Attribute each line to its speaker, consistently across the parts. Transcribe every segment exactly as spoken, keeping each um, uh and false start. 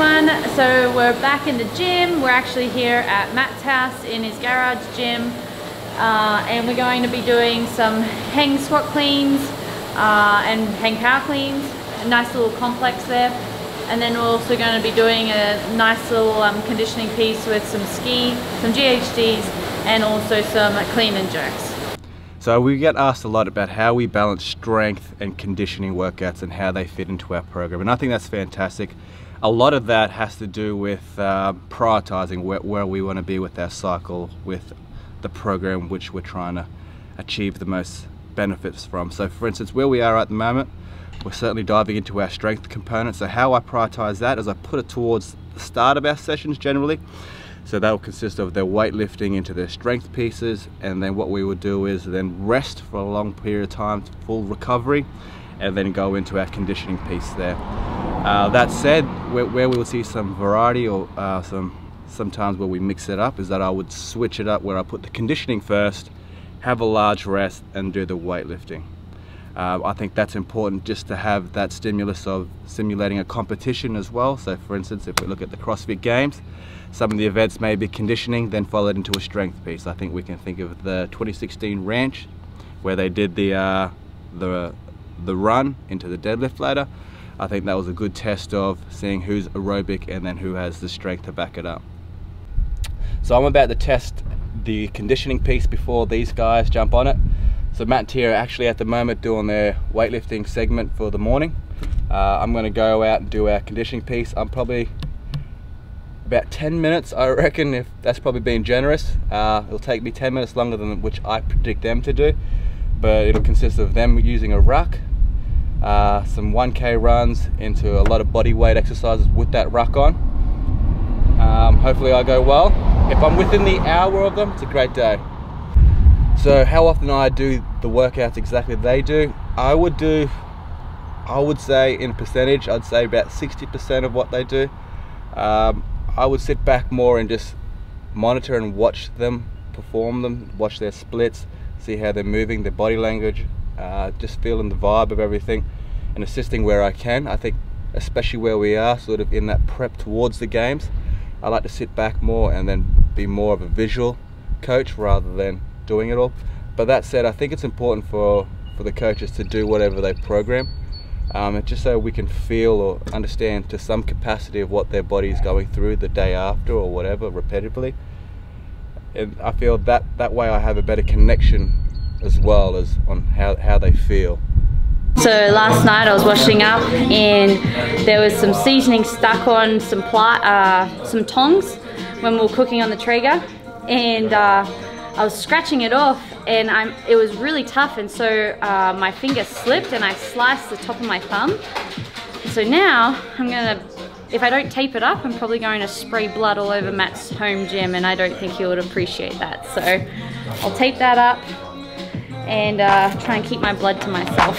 Speaker 1: everyone. So we're back in the gym. We're actually here at Matt's house in his garage gym. Uh, and we're going to be doing some hang squat cleans uh, and hang power cleans. A nice little complex there. And then we're also going to be doing a nice little um, conditioning piece with some ski, some G H Ds, and also some clean and jerks.
Speaker 2: So we get asked a lot about how we balance strength and conditioning workouts and how they fit into our program, and I think that's fantastic. A lot of that has to do with uh, prioritizing where, where we want to be with our cycle, with the program which we're trying to achieve the most benefits from. So for instance, where we are at the moment, we're certainly diving into our strength component. So how I prioritize that is I put it towards the start of our sessions generally. So that will consist of their weightlifting into their strength pieces, and then what we would do is then rest for a long period of time, full recovery, and then go into our conditioning piece there. Uh, that said, where, where we will see some variety, or uh, some sometimes where we mix it up, is that I would switch it up where I put the conditioning first, have a large rest, and do the weightlifting. Uh, I think that's important just to have that stimulus of simulating a competition as well. So for instance, if we look at the CrossFit Games, some of the events may be conditioning, then followed into a strength piece. I think we can think of the twenty sixteen Ranch, where they did the, uh, the, the run into the deadlift ladder. I think that was a good test of seeing who's aerobic and then who has the strength to back it up. So I'm about to test the conditioning piece before these guys jump on it. So Matt and Tia are actually at the moment doing their weightlifting segment for the morning. Uh, I'm going to go out and do our conditioning piece. I'm probably about ten minutes, I reckon, if that's probably being generous. Uh, it'll take me ten minutes longer than which I predict them to do, but it'll consist of them using a ruck, uh, some one K runs into a lot of body weight exercises with that ruck on. Um, hopefully I go well. If I'm within the hour of them, it's a great day. So how often I do the workouts exactly they do, I would do, I would say in percentage, I'd say about sixty percent of what they do. Um, I would sit back more and just monitor and watch them perform them, watch their splits, see how they're moving, their body language, uh, just feeling the vibe of everything and assisting where I can. I think especially where we are sort of in that prep towards the games, I like to sit back more and then be more of a visual coach rather than doing it all. But that said, I think it's important for, for the coaches to do whatever they program. Um, just so we can feel or understand to some capacity of what their body is going through the day after or whatever, repetitively. And I feel that that way I have a better connection as well as on how, how they feel.
Speaker 1: So last night I was washing up and there was some seasoning stuck on some pla uh, some tongs when we were cooking on the Traeger, and uh, I was scratching it off, and I'm, it was really tough, and so uh, my finger slipped and I sliced the top of my thumb. So now I'm gonna, if I don't tape it up, I'm probably going to spray blood all over Matt's home gym, and I don't think he would appreciate that. So I'll tape that up and uh, try and keep my blood to myself.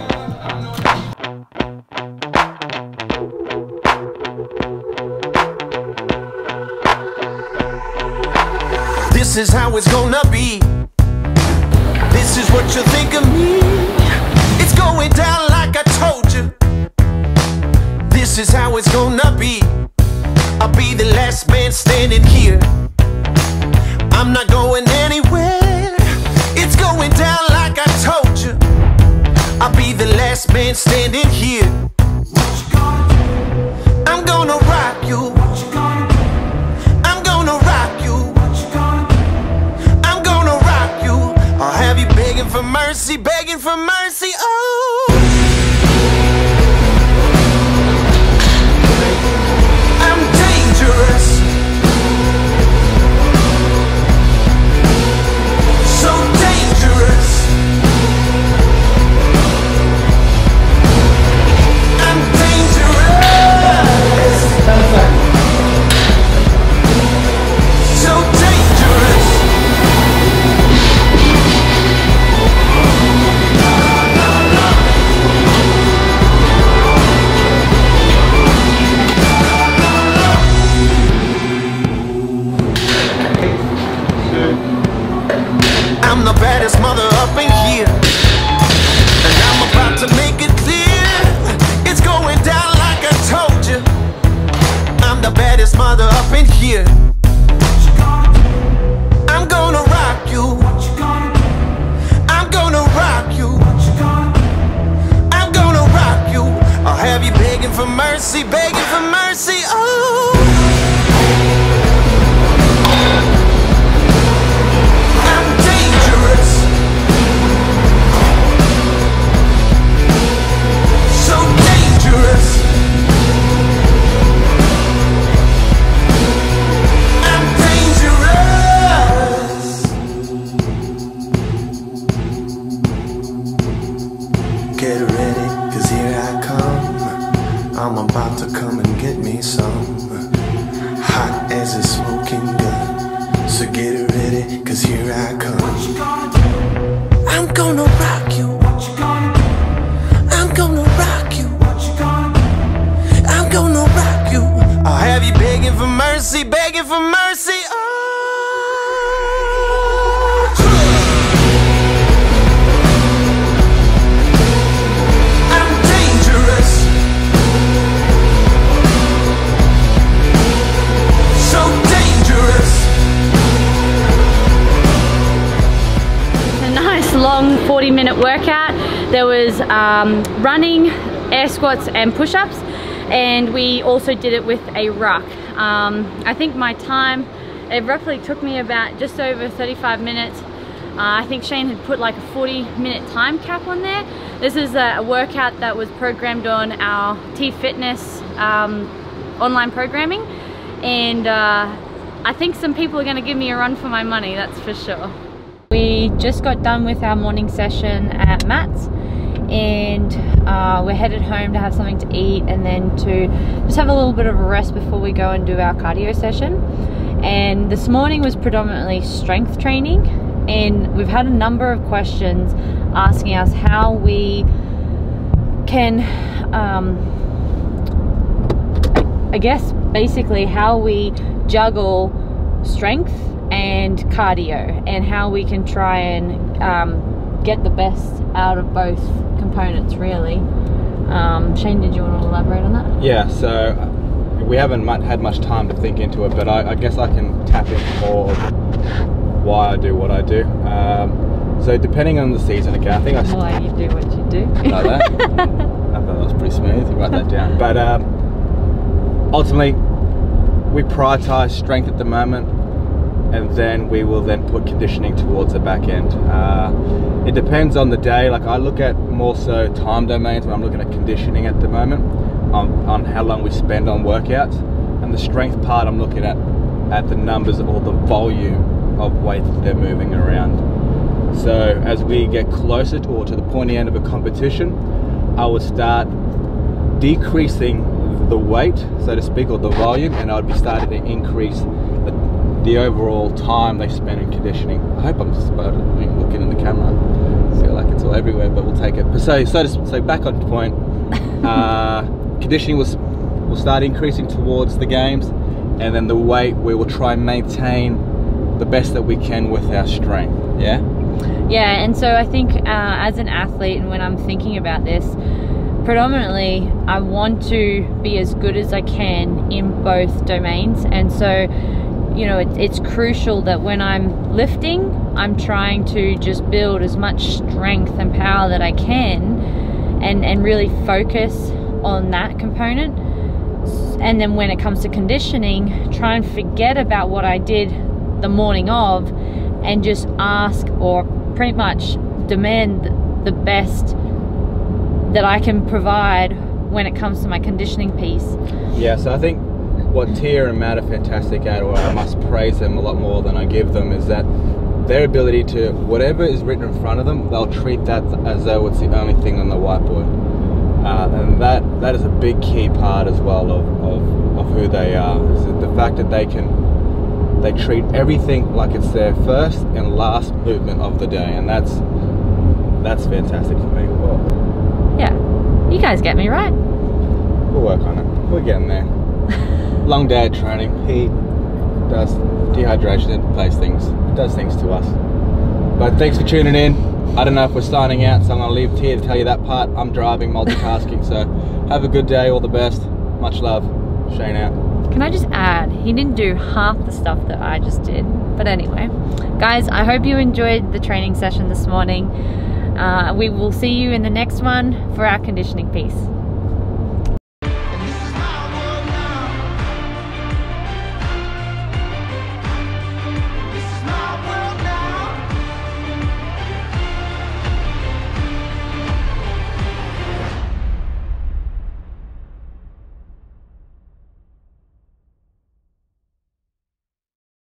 Speaker 3: This is how it's gonna be. This is what you think of me. It's going down like I told you. This is how it's gonna be. I'll be the last man standing here. I'm not going anywhere. It's going down like I told you. I'll be the last man standing here. What you gonna do? I'm gonna rock you. What you gonna do? I'm gonna rock you. I'll have you begging for mercy, begging for mercy, oh. I'm dangerous, so dangerous. I'm dangerous, so dangerous. begging for mercy, begging for mercy. Oh, I'm dangerous, so dangerous. I'm dangerous. Get ready, 'cause here I come. I'm about to come and get me some. Hot as a smoking gun. So get ready, 'cause here I come. What you gonna do? I'm gonna rock you. What you gonna do? I'm gonna rock you. What you gonna do? I'm gonna rock you. I'll have you begging for mercy, begging for mercy. Oh.
Speaker 1: Long forty minute workout. There was um, running, air squats and push-ups, and we also did it with a ruck. Um, I think my time, it roughly took me about just over thirty-five minutes. Uh, I think Shane had put like a forty minute time cap on there. This is a, a workout that was programmed on our T Fitness um, online programming, and uh, I think some people are going to give me a run for my money, that's for sure. We just got done with our morning session at Matt's, and uh, we're headed home to have something to eat and then to just have a little bit of a rest before we go and do our cardio session. And this morning was predominantly strength training, and we've had a number of questions asking us how we can, um, I guess basically how we juggle strength and cardio, and how we can try and um, get the best out of both components, really. Um, Shane, did you want to elaborate on that?
Speaker 2: Yeah, so we haven't much, had much time to think into it, but I, I guess I can tap into more of why I do what I do. Um, so depending on the season, again, I think I...
Speaker 1: Why you do what you do.
Speaker 2: Like that? I thought that was pretty smooth, you write that down. But um, ultimately, we prioritise strength at the moment, and then we will then put conditioning towards the back end. Uh, it depends on the day. Like I look at more so time domains when I'm looking at conditioning at the moment, on, on how long we spend on workouts, and the strength part I'm looking at at the numbers or the volume of weight that they're moving around. So as we get closer to, or to the pointy end of a competition, I would start decreasing the weight, so to speak, or the volume, and I would be starting to increase the the overall time they spend in conditioning. I hope I'm just about looking in the camera. I feel like it's all everywhere, but we'll take it. But so, so, to, so back on point, uh, conditioning will, will start increasing towards the games, and then the weight we will try and maintain the best that we can with our strength. Yeah?
Speaker 1: Yeah, and so I think uh, as an athlete, and when I'm thinking about this, predominantly I want to be as good as I can in both domains, and so you know, it, it's crucial that when I'm lifting, I'm trying to just build as much strength and power that I can, and, and really focus on that component. And then when it comes to conditioning, try and forget about what I did the morning of, and just ask, or pretty much demand the best that I can provide when it comes to my conditioning piece.
Speaker 2: Yeah, so I think what Tia and Matt are fantastic at, or I must praise them a lot more than I give them, is that their ability to, whatever is written in front of them, they'll treat that as though it's the only thing on the whiteboard. Uh, and that that is a big key part as well of, of, of who they are. Is the fact that they can, they treat everything like it's their first and last movement of the day, and that's that's fantastic for me. Well,
Speaker 1: yeah, you guys get me right.
Speaker 2: We'll work on it. We're getting there. Long day of training, heat, does dehydration, it plays things, it does things to us. But thanks for tuning in. I don't know if we're signing out, so I'm going to leave Tia to tell you that part. I'm driving, multitasking, so have a good day, all the best. Much love. Shane out.
Speaker 1: Can I just add, he didn't do half the stuff that I just did. But anyway, guys, I hope you enjoyed the training session this morning. Uh, we will see you in the next one for our conditioning piece.